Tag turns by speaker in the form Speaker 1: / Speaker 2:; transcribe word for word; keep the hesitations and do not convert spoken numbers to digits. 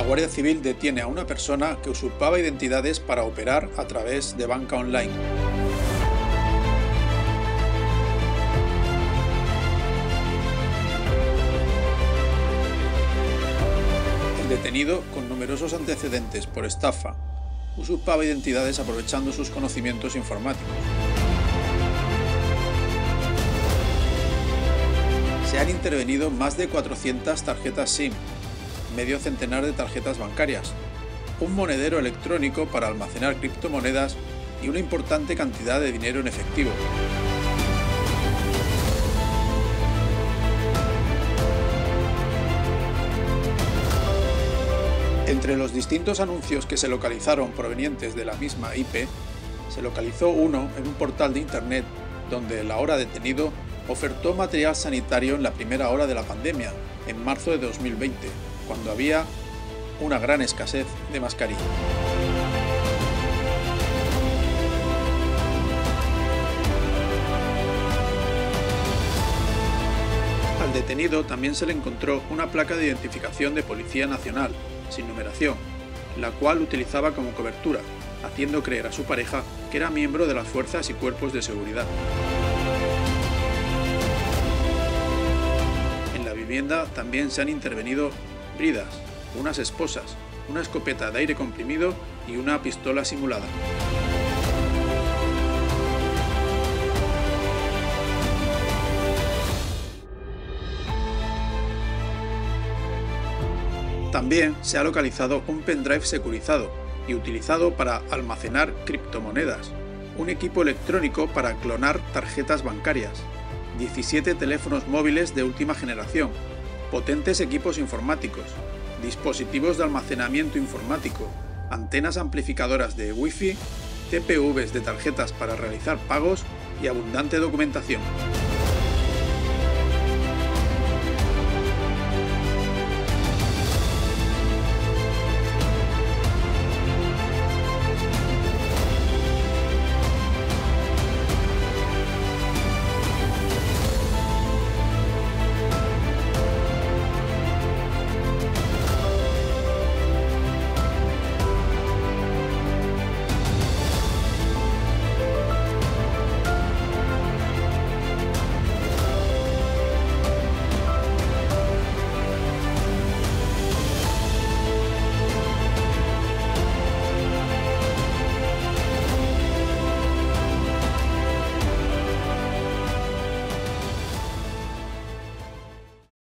Speaker 1: Guardia Civil detiene a una persona que usurpaba identidades para operar a través de banca online. El detenido, con numerosos antecedentes por estafa, usurpaba identidades aprovechando sus conocimientos informáticos. Se han intervenido más de cuatrocientas tarjetas SIM, medio centenar de tarjetas bancarias, un monedero electrónico para almacenar criptomonedas y una importante cantidad de dinero en efectivo. Entre los distintos anuncios que se localizaron provenientes de la misma I P, se localizó uno en un portal de internet donde el ahora detenido ofertó material sanitario en la primera hora de la pandemia, en marzo de dos mil veinte, cuando había una gran escasez de mascarillas. Al detenido también se le encontró una placa de identificación de Policía Nacional, sin numeración, la cual utilizaba como cobertura, haciendo creer a su pareja que era miembro de las fuerzas y cuerpos de seguridad. En la vivienda también se han intervenido bridas, unas esposas, una escopeta de aire comprimido y una pistola simulada. También se ha localizado un pendrive securizado y utilizado para almacenar criptomonedas, un equipo electrónico para clonar tarjetas bancarias, diecisiete teléfonos móviles de última generación, potentes equipos informáticos, dispositivos de almacenamiento informático, antenas amplificadoras de Wi-Fi, C P Vs de tarjetas para realizar pagos y abundante documentación.